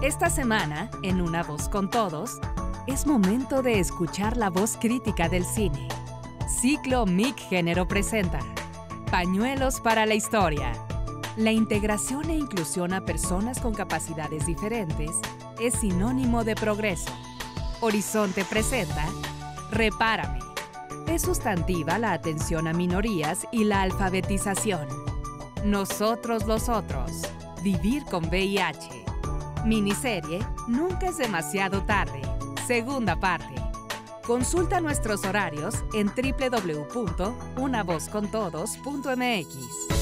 Esta semana, en Una Voz con Todos, es momento de escuchar la voz crítica del cine. Ciclo MIC Género presenta Pañuelos para la Historia. La integración e inclusión a personas con capacidades diferentes es sinónimo de progreso. Horizonte presenta Repárame. Es sustantiva la atención a minorías y la alfabetización. Nosotros los otros. Vivir con VIH. Miniserie Nunca es demasiado tarde. Segunda parte. Consulta nuestros horarios en www.unavozcontodos.mx.